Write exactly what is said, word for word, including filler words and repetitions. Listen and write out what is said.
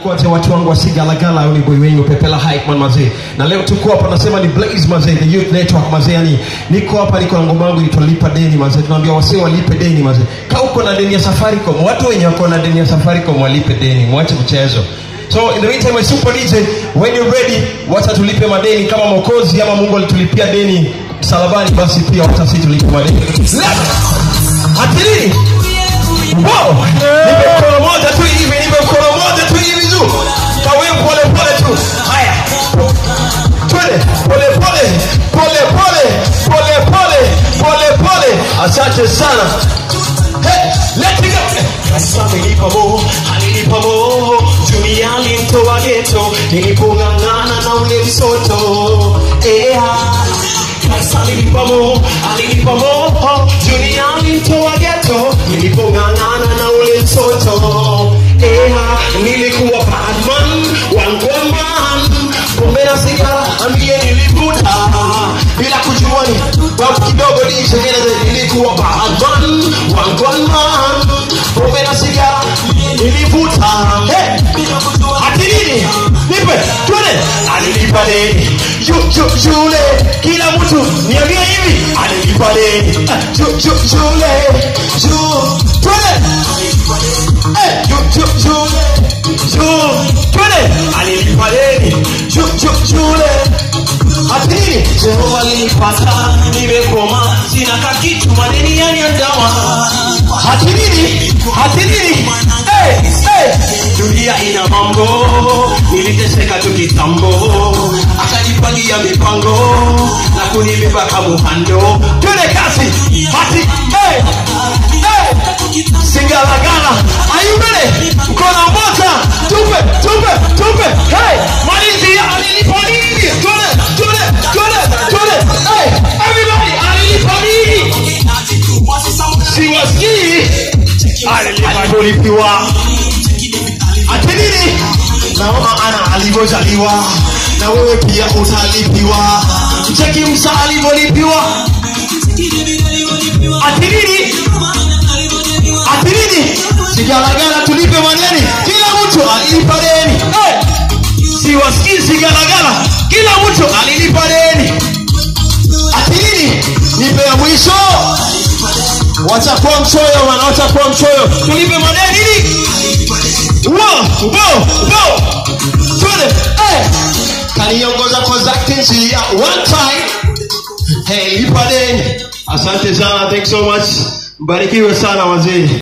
Kote watu wangu wa Sigalagala au ni boy wengu Pepela Hype man mazee. Na leo tuko hapa nasema ni Blaze mazee, the youth network mazee. Yani niko hapa niko na ngoma yangu italipa deni mazee. Tunaambia wasee walipe deni mazee. Kama uko na deni ya Safaricom, watu wenye wako na deni ya Safaricom walipe deni, mwache mchezo. So in the meantime my super D J, when you're ready, wacha tulipe madeni kama Mwokozi ama Mungu alitulipia deni msalabani, basi pia wacha sisi tulipe madeni. Hatiri. Wow! Nipe mkono moja tu hivi, nipe mkono moja tu hivi tu. Kawe pole pole tu. Haya. Twende pole pole, pole pole, pole pole, pole pole. Asante sana. Hey, let's go. Asante nipa mo, alinipa mo. Dunia alinitoa ghetto, nilipong'ang'ana na ule msoto. Eh. Alinipa mo, alinipa mo. Dunia alinitoa ghetto, nilipong'ang'ana na ule msoto. Eh, nilikuwa bad man, one one man. Pombe na sigara, ambie nilivuta. Bila kujua ni babu kidogo nishegeleze. Nilikuwa bad man, one one man. Pombe na sigara, nilivuta. Hey, ati nini? Nipe, tuone. Alinipa deni, yu, yu, yule. Kila mtu, niambia hivi. Alinipa deni, yu, yu, yule. Yu, tuone. Hey, yu, yu, yule. Yu, tuone. Alinipa deni, yu, yu, yule. Ati nini? Jehova alinipata, nimekoma. Sina kakitu, madeni yaniandama. Ati nini? Ati nini? Hey, hey. Dunia ina mambo, niliteseka tu kitambo. Akanipangia mipango, na kunibeba kama muhando. Twende kasi, hati, hey, hey. Sigalagala, are you ready? Mkono moja, tupe, tupe, tupe. Hey, malizia alinipa nini? Twende, twende, twende, twende. Hey, everybody, alinipa nini? Siwasikii. Alipolipiwa. Ati nini? Naona ana alivyozaliwa, na wewe pia utalipiwa. Cheki msa alivyolipiwa. Ati nini? Ati nini? Sigalagala tulipe madeni. Kila mtu alilipa deni. Hey! Siwasikii Sigalagala. Kila mtu alilipa deni. Ati nini? Nipe ya mwisho. Watakuwa mchoyo wana, watakuwa mchoyo. Tulipe madeni nini? Wow, wow, wow. Tuende. Hey. Kaniongoza kwa Zaktinsi one time. Hey, lipa deni. Asante sana, thanks so much. Mbarikiwe sana wazee.